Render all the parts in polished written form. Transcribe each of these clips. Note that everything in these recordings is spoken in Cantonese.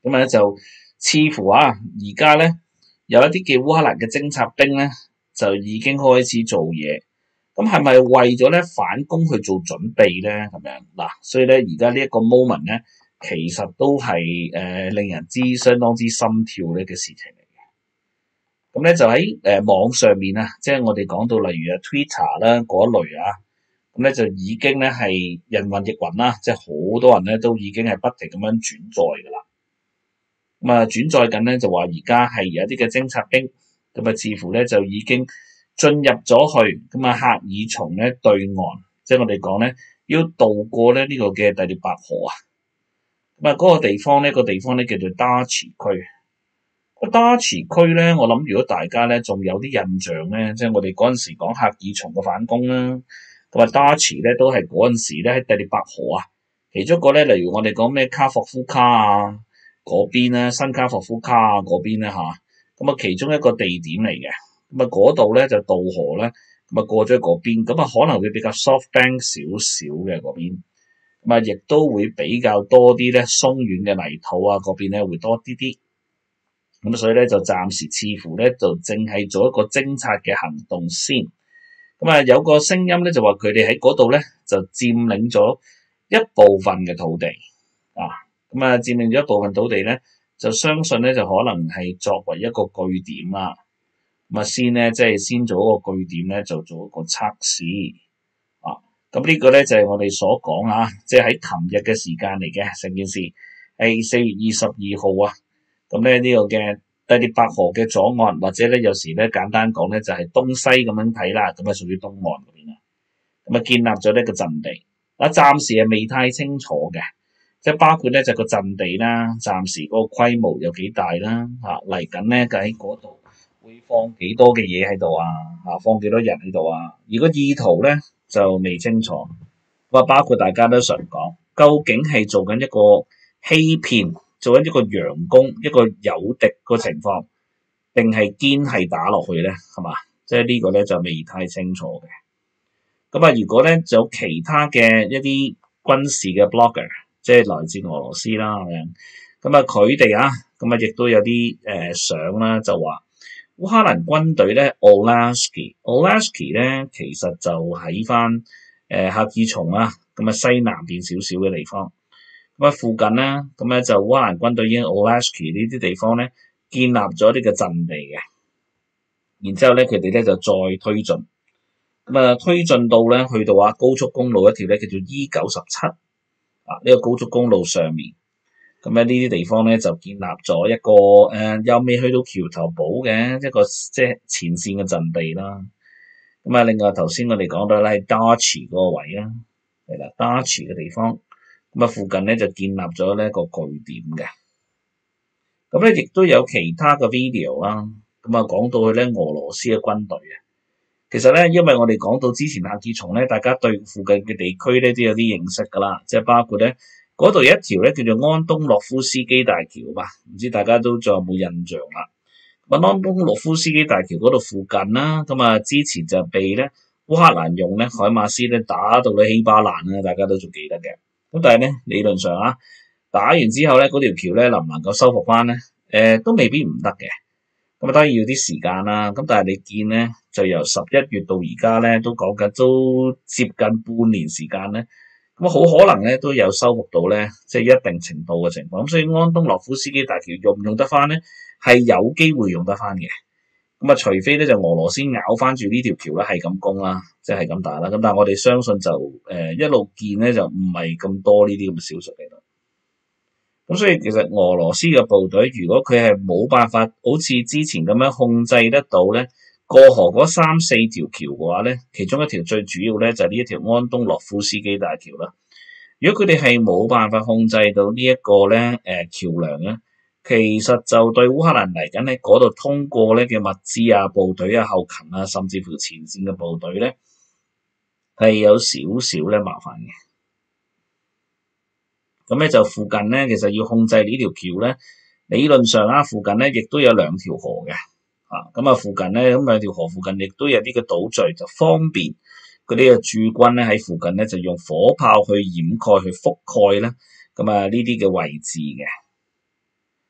咁啊就似乎而家咧有一啲嘅烏克蘭嘅偵察兵咧就已經開始做嘢。咁係咪為咗咧反攻去做準備咧？咁樣嗱，所以咧而家呢一個 moment 咧，其實都係令人相當之心跳呢嘅事情嚟嘅。咁咧就喺網上面啊，即係我哋講到例如Twitter 啦嗰一類啊，咁咧就已經咧係人云亦云啦，即係好多人咧都已經係不停咁樣轉載㗎啦。咁啊轉載緊咧就話而家係有啲嘅偵察兵，咁啊似乎咧就已經進入咗去，咁啊赫爾松咧對岸，即係我哋講咧要渡過咧呢個嘅第聶伯河啊。咁啊嗰個地方咧叫做 Darchi 區。個 Darchi 區咧，我諗如果大家咧仲有啲印象咧，即係我哋嗰陣時講赫爾松嘅反攻啦，咁啊 Darchi 咧都係嗰陣時咧喺第聶伯河啊，其中一個咧，例如我哋講咩卡霍夫卡啊嗰邊咧，新卡霍夫卡啊嗰邊咧嚇，咁啊其中一個地點嚟嘅。咁啊嗰度咧就渡河咧，咁啊過咗去嗰邊，咁啊可能會比較 soft bank 少少嘅嗰邊，咁啊亦都會比較多啲咧鬆軟嘅泥土啊，嗰邊咧會多啲啲。咁所以咧就暫時似乎咧就淨係做一個偵察嘅行動先。咁啊有個聲音咧就話佢哋喺嗰度咧就佔領咗一部分嘅土地啊。咁啊佔領咗一部分土地咧，就相信咧就可能係作為一個據點啦。咁啊先做一個據點咧，就做一個測試啊。咁呢個咧就係我哋所講啊，即係喺琴日嘅時間嚟嘅成件事係4月22號啊。咁咧呢個嘅第聶伯河嘅左岸，或者咧有時咧簡單講咧就係東西咁樣睇啦，咁啊屬於東岸嗰邊啦。咁啊建立咗呢個陣地，暫時係未太清楚嘅，即係包括咧就個陣地啦，暫時嗰個規模有幾大啦，嚟緊咧喺嗰度會放幾多嘅嘢喺度啊，放幾多人喺度啊，而個意圖咧就未清楚。咁啊包括大家都常講，究竟係做緊一個欺騙，做緊一個佯攻，一個誘敵個情況，定係堅係打落去咧？係嘛？即係呢個咧就未太清楚嘅。咁啊，如果咧就有其他嘅一啲軍事嘅 blogger，即係來自俄羅斯啦咁樣，咁啊佢哋咁啊亦都有啲相啦，就話烏克蘭軍隊咧 Olasky 咧其實就喺翻赫爾松咁啊西南邊少少嘅地方。咁啊附近啦，咁咧就烏克蘭軍隊已經 Olasky 呢啲地方咧建立咗呢個陣地嘅，然之後咧佢哋咧就再推進，咁啊推進到咧去到高速公路一條咧叫做 E97呢個高速公路上面，咁咧呢啲地方咧就建立咗一個又未去到橋頭堡嘅一個即係前線嘅陣地啦。咁啊另外頭先我哋講到咧係 Darchi 嗰個位啦，係啦 Darchi 嘅地方。咁啊，附近咧就建立咗呢一個據點嘅。咁咧，亦都有其他嘅 video 啦。咁啊，講到去咧俄羅斯嘅軍隊啊。其實咧，因為我哋講到之前赫爾松咧，大家對附近嘅地區咧都有啲認識㗎啦。即係包括咧嗰度有一條咧叫做安東諾夫斯基大橋吧，唔知大家都仲有冇印象啦？安東諾夫斯基大橋嗰度附近啦，咁啊之前就被咧烏克蘭用咧海馬斯咧打到咧稀巴爛啦，大家都仲記得嘅。咁但係咧，理論上打完之後咧，嗰條橋咧能唔能夠修復翻咧？都未必唔得嘅。咁啊，當然要啲時間啦。咁但係你見咧，就由11月到而家咧，都講緊都接近半年時間咧。咁啊，好可能咧都有修復到咧，即係一定程度嘅情況。咁所以安東諾夫斯基大橋用唔用得翻咧？係有機會用得翻嘅。咁啊，除非咧就俄羅斯咬翻住呢條橋咧，係咁攻啦，即係咁打啦。咁但係我哋相信就一路見咧就唔係咁多呢啲咁嘅小數嚟咯。咁所以其實俄羅斯嘅部隊，如果佢係冇辦法好似之前咁樣控制得到咧過河嗰3-4條橋嘅話咧，其中一條最主要咧就係呢一條安東諾夫斯基大橋啦。如果佢哋係冇辦法控制到呢一個咧橋梁咧，其實就對烏克蘭嚟緊喺嗰度通過咧嘅物資部隊後勤甚至乎前線嘅部隊咧，係有少少咧麻煩嘅。咁咧就附近咧，其實要控制呢條橋咧，理論上附近咧亦都有2條河嘅。咁啊附近咧，咁2條河附近亦都有啲嘅島嶼，就方便嗰啲嘅駐軍咧喺附近咧就用火炮去掩蓋、去覆蓋咧，咁呢啲嘅位置嘅。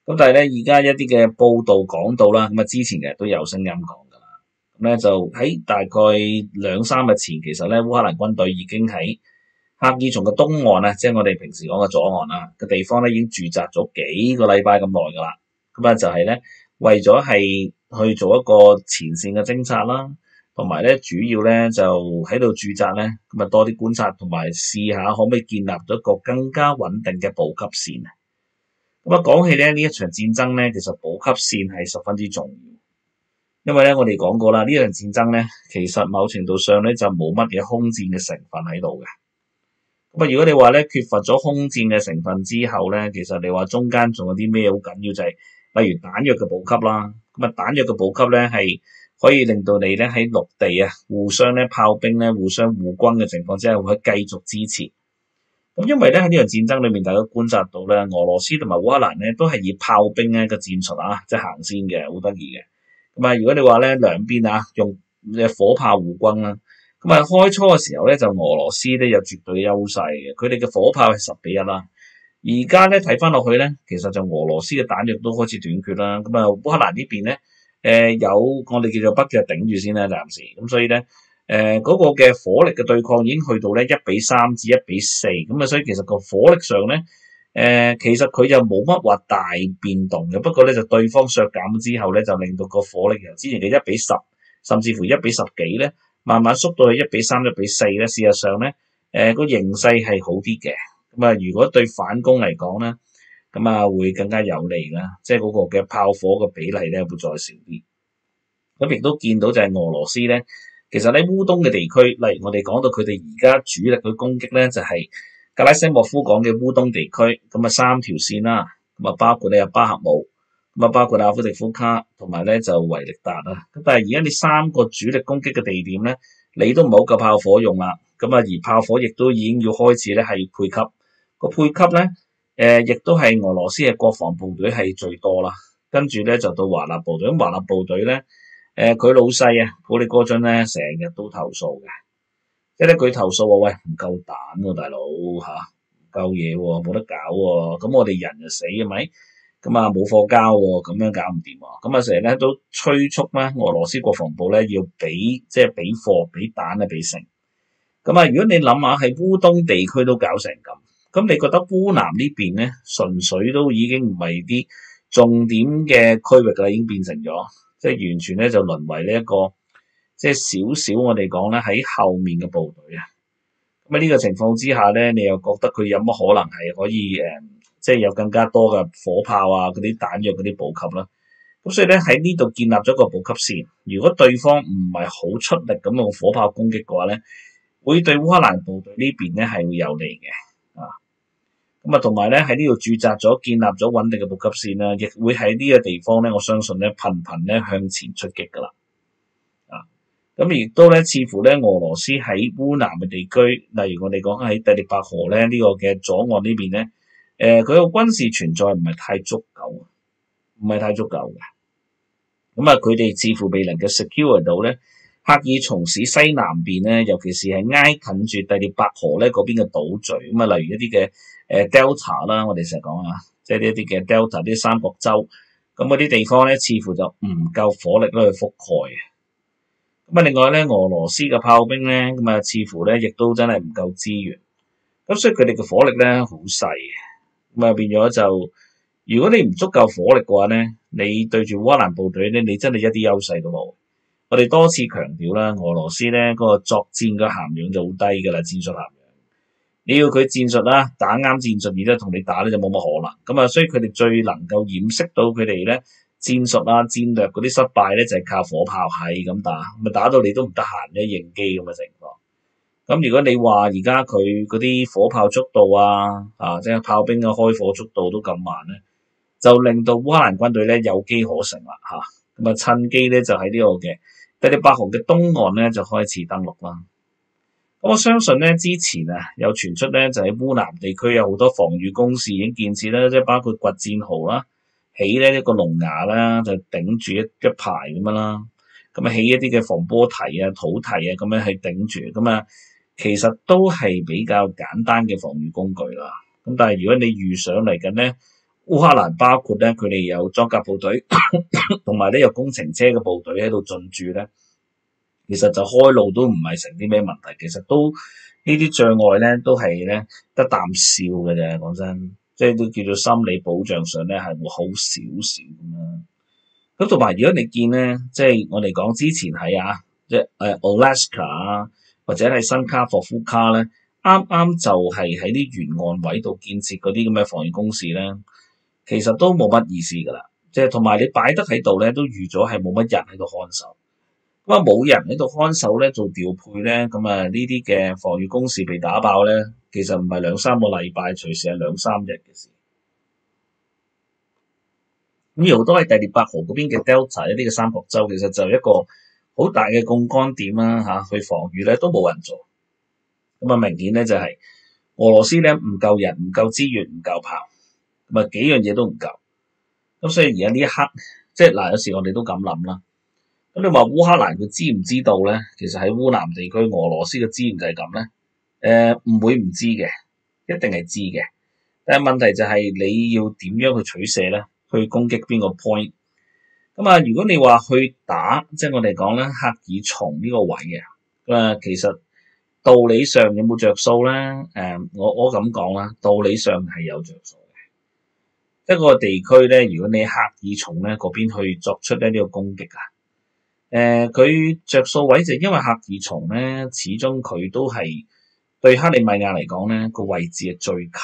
咁但係咧，而家一啲嘅報道講到啦，咁啊之前其實都有聲音講㗎啦。咁咧就喺大概兩三日前，其實咧烏克蘭軍隊已經喺赫爾松嘅東岸啊，即係我哋平時講嘅左岸啊嘅地方咧，已經駐紮咗幾個禮拜咁耐㗎啦。咁啊就係咧為咗係去做一個前線嘅偵察啦，同埋咧主要咧就喺度駐紮咧，咁啊多啲觀察同埋試下可唔可以建立咗一個更加穩定嘅補給線啊。咁啊講起咧呢一場戰爭咧，其實補給線係十分之重要，因為咧我哋講過啦，呢場戰爭咧其實某程度上咧就冇乜嘢空戰嘅成分喺度嘅。咁啊，如果你話咧缺乏咗空戰嘅成分之後咧，其實你話中間仲有啲咩好緊要就係，例如彈藥嘅補給啦。咁啊，彈藥嘅補給咧係可以令到你咧喺陸地啊互相咧炮兵咧互相互轟嘅情況之下，會繼續支持。咁因為咧喺呢場戰爭裏面，大家觀察到咧，俄羅斯同埋烏克蘭咧都係以炮兵咧嘅戰術啊，即係行先嘅，好得意嘅。咁啊，如果你話咧兩邊啊用嘅火炮互轟啦。咁啊，開初嘅時候咧，就俄羅斯咧有絕對嘅優勢嘅，佢哋嘅火炮係10-1啦。而家咧睇翻落去咧，其實就俄羅斯嘅彈藥都開始短缺啦。咁啊，烏克蘭呢邊咧，有我哋叫做北約頂住先啦，暫時。咁所以咧，嗰個嘅火力嘅對抗已經去到咧1:3至1:4，咁啊，所以其實個火力上咧，其實佢就冇乜話大變動嘅。不過咧，就對方削減之後咧，就令到個火力由之前嘅1:10，甚至乎1:10幾咧。慢慢縮到去1:3、1:4咧，事實上咧，個形勢係好啲嘅。咁啊，如果對反攻嚟講咧，咁啊會更加有利啦，即係嗰個嘅炮火嘅比例咧會再少啲。咁亦都見到就係俄羅斯咧，其實喺烏東嘅地區，例如我哋講到佢哋而家主力去攻擊咧，就係格拉西莫夫講嘅烏東地區，咁啊3條線啦，咁啊包括咧巴赫姆。咁啊，包括阿夫迪夫卡同埋咧就維力達啊，咁但係而家你三個主力攻擊嘅地點咧，你都唔好夠炮火用啦。咁啊，而炮火亦都已經要開始咧係配給個配給咧，亦都係俄羅斯嘅國防部隊係最多啦。跟住咧就到華納部隊，咁華納部隊咧，佢老細啊普利戈津咧成日都投訴嘅，即係咧佢投訴話喂唔夠彈喎，大佬嚇唔夠嘢喎，冇得搞喎，咁我哋人就死係咪？咁啊冇貨交喎，咁樣搞唔掂喎。咁啊成日咧都催促咧俄羅斯國防部咧要俾即係俾貨俾彈啊俾成。咁啊如果你諗下喺烏東地區都搞成咁你覺得烏南呢邊咧純粹都已經唔係啲重點嘅區域啦，已經變成咗即係完全咧就淪為呢一個即係少少我哋講咧喺後面嘅部隊啊。咁啊呢個情況之下咧，你又覺得佢有乜可能係可以即係有更加多嘅火炮啊，嗰啲彈藥嗰啲補給啦。咁所以咧喺呢度建立咗個補給線。如果對方唔係好出力咁用火炮攻擊嘅話咧，會對烏克蘭部隊呢邊咧係會有利嘅啊。咁啊同埋咧喺呢度駐紮咗、建立咗穩定嘅補給線啦，亦會喺呢個地方咧，我相信咧頻頻咧向前出擊㗎啦。啊，咁亦都咧似乎咧俄羅斯喺烏南嘅地區，例如我哋講喺第聶伯河咧呢個嘅左岸呢邊咧。佢個軍事存在唔係太足夠，唔係太足夠嘅。咁啊，佢哋似乎未能夠 secure 到咧，赫爾松市西南邊咧，尤其是係挨近住第聶伯河咧嗰邊嘅島嶼。咁啊，例如一啲嘅Delta 啦，我哋成日講啊，即係呢一啲嘅 Delta 啲三角洲，咁嗰啲地方咧，似乎就唔夠火力咧去覆蓋。咁啊，另外咧，俄羅斯嘅炮兵咧，咁啊，似乎咧亦都真係唔夠資源。咁所以佢哋嘅火力咧好細。咁啊變咗就，如果你唔足夠火力嘅話咧，你對住烏克蘭部隊咧，你真係一啲優勢都冇。我哋多次強調啦，俄羅斯咧嗰個作戰嘅涵養就好低㗎啦，戰術涵養。你要佢戰術啦，打啱戰術，而家同你打咧就冇乜可能。咁啊，所以佢哋最能夠掩飾到佢哋咧戰術啊、戰略嗰啲失敗咧，就係靠火炮係咁打，咁啊打到你都唔得閒咧應機咁嘅情況。咁如果你話而家佢嗰啲火炮速度即係炮兵嘅開火速度都咁慢咧，就令到烏克蘭軍隊咧有機可乘啦嚇。咁啊趁機咧就喺呢個嘅第聶伯河嘅東岸咧就開始登陸啦。咁我相信咧之前有傳出咧就喺烏南地區有好多防禦工事已經建設啦，即係包括掘戰壕啦，起呢一個龍牙啦，就頂住一排咁樣啦。咁啊起一啲嘅防波堤啊、土堤啊咁樣去頂住，咁啊。其實都係比較簡單嘅防禦工具啦。咁但係如果你遇上嚟緊咧， 烏克蘭包括咧佢哋有裝甲部隊，同埋咧有工程車嘅部隊喺度進駐咧，其實就開路都唔係成啲咩問題，其實都呢啲障礙咧都係咧得啖笑嘅啫，講真，即係都叫做心理保障上咧係會好少少咁樣。咁同埋如果你見咧，即係我哋講之前係即係Alaska 啊，或者係新卡霍夫卡咧，啱啱就係喺啲沿岸位度建設嗰啲咁嘅防禦工事咧，其實都冇乜意思噶啦，即係同埋你擺得喺度咧，都預咗係冇乜人喺度看守。咁啊冇人喺度看守咧，做調配咧，咁啊呢啲嘅防禦工事被打爆咧，其實唔係兩三個禮拜，隨時係兩三日嘅事。咁好多喺第聶伯河嗰邊嘅 Delta 一啲嘅三角洲，其實就一個好大嘅槓桿點啦去防禦咧都冇人做。咁啊明顯咧就係俄羅斯咧唔夠人、唔夠資源、唔夠炮，咁啊幾樣嘢都唔夠。咁所以而家呢一刻，即係嗱有時我哋都咁諗啦。咁你話烏克蘭佢知唔知道咧？其實喺烏南地區俄羅斯嘅資源就係咁咧。唔會唔知嘅，一定係知嘅。但係問題就係你要點樣去取捨咧？去攻擊邊個 point？ 咁啊，如果你話去打，即係我哋講咧，赫爾松呢個位嘅，其實道理上有冇着數咧？我咁講啦，道理上係有着數嘅。一個地區咧，如果你赫爾松咧嗰邊去作出咧呢個攻擊啊，佢着數位就因為赫爾松咧，始終佢都係對克里米亞嚟講咧個位置係最近。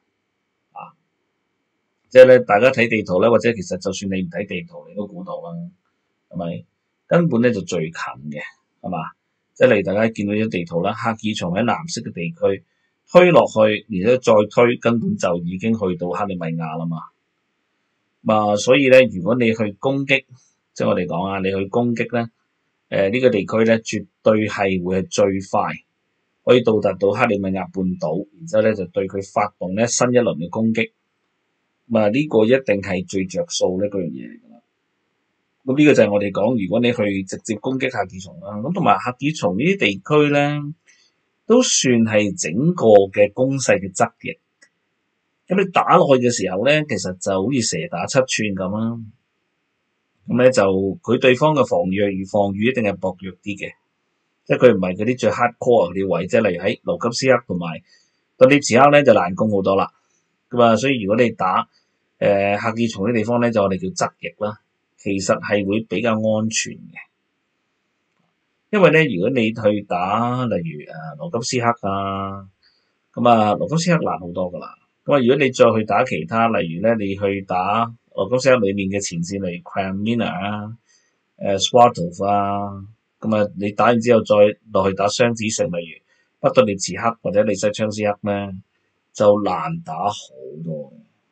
即係咧，大家睇地圖咧，或者其實就算你唔睇地圖，你都估到啦，係咪？根本咧就最近嘅，係嘛？即係例如大家見到啲地圖啦，赫爾松喺藍色嘅地區推落去，然之後再推，根本就已經去到克里米亞啦嘛。所以咧，如果你去攻擊，即係我哋講啊，你去攻擊咧，呢個地區咧，絕對係會係最快可以到達到克里米亞半島，然之後咧就對佢發動咧新一輪嘅攻擊。呢個一定係最着數呢嗰樣嘢嚟㗎啦。咁呢個就係我哋講，如果你去直接攻擊赫爾松啦，咁同埋赫爾松呢啲地區咧，都算係整個嘅攻勢嘅側翼。咁你打落去嘅時候咧，其實就好似蛇打七寸咁啦。咁咧就佢對方嘅防禦一定係薄弱啲嘅，即係佢唔係嗰啲最 hardcore 嗰啲位，即係例如喺盧甘斯克同埋頓涅茨克咧就難攻好多啦。咁所以如果你打赫爾松啲地方咧，就我哋叫側翼啦，其實係會比較安全嘅。因為咧，如果你去打例如盧甘斯克啊，盧甘斯克難好多噶啦。咁如果你再去打其他，例如咧你去打盧甘斯克裏面嘅前線，例如 Kreminna 啊、Svatov 啊，你打完之後再落去打雙子城，例如北頓涅茨克或者利西昌斯克咧，就難打好多。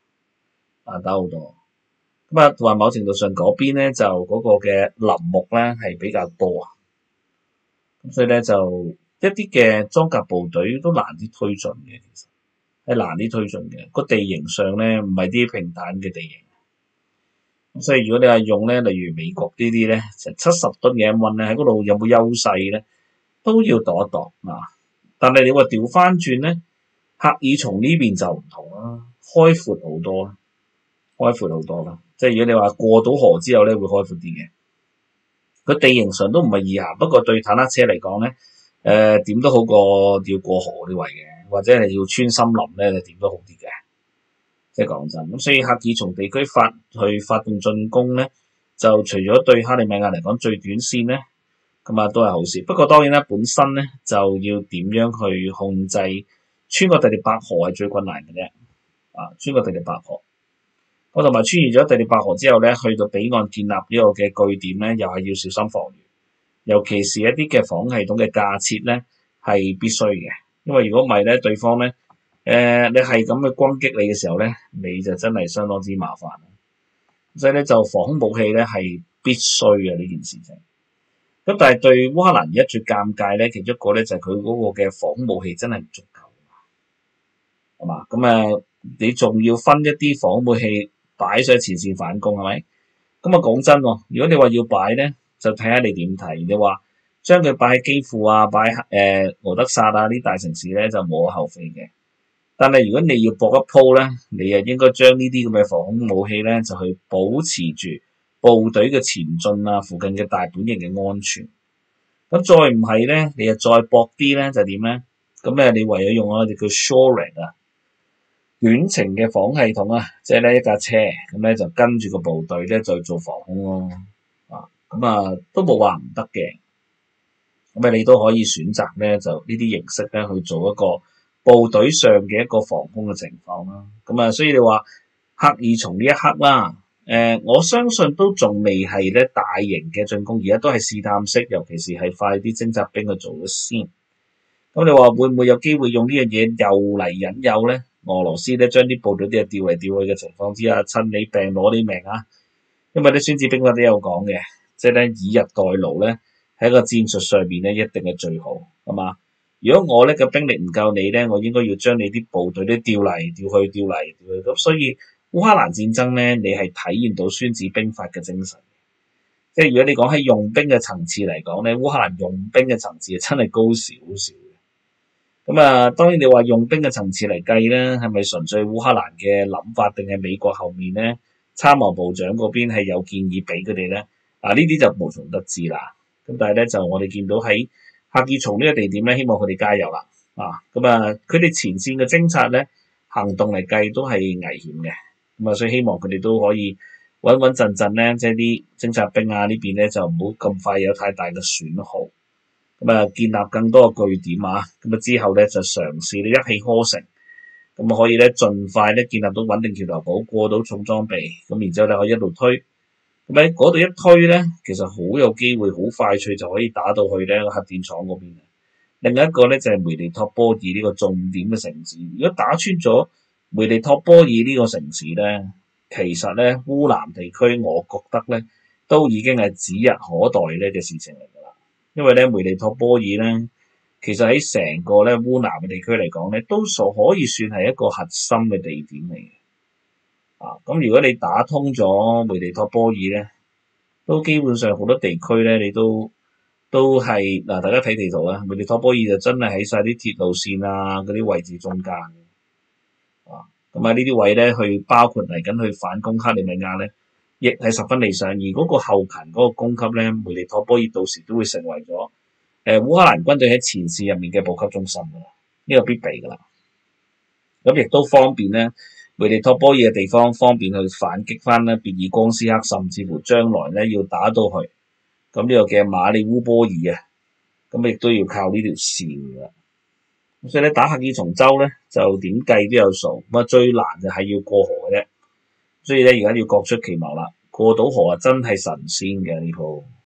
同埋某程度上嗰邊咧就嗰個嘅林木咧係比較多啊，咁所以咧就一啲嘅裝甲部隊都難啲推進嘅，其實係難啲推進嘅。個地形上咧唔係啲平坦嘅地形，咁所以如果你話用咧，例如美國呢啲咧，成70噸嘅 M1咧喺嗰度有冇優勢咧，都要度一度啊。但係你話調翻轉咧，赫爾松呢邊就唔同啦，開闊好多啦。即係如果你話過到河之後咧，會開闊啲嘅。個地形上都唔係易行，不過對坦克車嚟講咧，點都好過要過河啲位嘅，或者係要穿森林咧，點都好啲嘅。即係講真，咁所以赫爾松地區發動進攻咧，就除咗對克里米亞嚟講最短線咧，都係好事。不過當然啦，本身咧就要點樣去控制穿過第聶伯河係最困難嘅啫。穿過第聶伯河。同埋穿越咗第聶伯河之後咧，去到彼岸建立呢個嘅據點咧，又係要小心防禦，尤其是一啲嘅防空系統嘅架設咧係必須嘅，因為如果唔係咧，對方咧你係咁去攻擊你嘅時候咧，你就真係相當之麻煩。所以咧就防空武器咧係必須嘅呢件事情。咁但係對烏克蘭而家最尷尬咧，其中一個咧就係佢嗰個嘅防空武器真係唔足夠，係嘛？你仲要分一啲防空武器擺上前線反攻係咪？講真喎，如果你話要擺咧，就睇下你點睇。你話將佢擺喺基輔啊，擺喺俄德薩啊呢大城市咧，就無可厚非嘅。 但係如果你要搏一鋪咧，你又應該將呢啲咁嘅防空武器咧，就去保持住部隊嘅前進啊，附近嘅大本營嘅安全。咁再唔係咧，你又再搏啲咧，就點咧？咁你唯有用我哋叫 shoring 啊，遠程嘅防空系統啊，即係咧一架車咁咧就跟住個部隊咧就做防空咯。咁都冇話唔得嘅。咁你都可以選擇咧就呢啲形式咧去做一個部隊上嘅一個防空嘅情況啦。所以你話赫爾松呢一刻啦，我相信都仲未係咧大型嘅進攻，而家都係試探式，尤其是係快啲偵察兵去做咗先。咁你話會唔會有機會用呢樣嘢又嚟引誘咧？俄羅斯咧將啲部隊啲嘢調嚟調去嘅情況之下，趁你病攞你命啊！因為啲孫子兵法都有講嘅，即係咧以逸待勞咧喺個戰術上面咧一定係最好，係嘛？如果我咧嘅兵力唔夠你咧，我應該要將你啲部隊都調嚟調去，調嚟調去。咁所以烏克蘭戰爭咧，你係體現到孫子兵法嘅精神。即係如果你講喺用兵嘅層次嚟講咧，烏克蘭用兵嘅層次係真係高少少嘅。當然你話用兵嘅層次嚟計咧，係咪純粹烏克蘭嘅諗法，定係美國後面咧參謀部長嗰邊係有建議俾佢哋咧？呢啲就無從得知啦。咁但係咧就我哋見到喺赫爾松呢個地點咧，希望佢哋加油啦。佢哋前線嘅偵察咧行動嚟計都係危險嘅。所以希望佢哋都可以穩穩陣陣咧，即係啲偵察兵呢邊咧就唔好咁快有太大嘅損耗。建立更多嘅據點啊，之後咧就嘗試咧一氣呵成，可以咧盡快咧建立到穩定橋頭堡，過到重裝備，然之後咧可以一路推，喺嗰度一推咧，其實好有機會好快脆就可以打到去咧核電廠嗰邊。另一個咧就係梅利托波爾呢個重點嘅城市，如果打穿咗梅利托波爾呢個城市咧，其實咧烏南地區我覺得咧都已經係指日可待咧嘅事情嚟㗎啦。因為咧梅利托波爾咧，其實喺成個咧烏南嘅地區嚟講咧，都可以算係一個核心嘅地點嚟嘅。咁如果你打通咗梅利托波爾咧，都基本上好多地區咧，你都係大家睇地圖啊，梅利托波爾就真係喺晒啲鐵路線啊嗰啲位置中間呢啲位咧，去包括嚟緊去反攻克里米亞咧，亦係十分理想。而嗰個後勤嗰個供給咧，梅利托波爾到時都會成為咗烏克蘭軍隊喺前線入面嘅補給中心㗎啦，呢個必備㗎啦。咁亦都方便咧，梅利托波爾嘅地方方便去反擊翻咧別爾江斯克，甚至乎將來咧要打到去咁呢個嘅馬里烏波爾啊，亦都要靠呢條線㗎。所以咧打赫爾松州咧就點計都有數，最難就係要過河嘅啫。所以咧而家要各出奇謀啦，過到河啊真係神仙嘅呢鋪。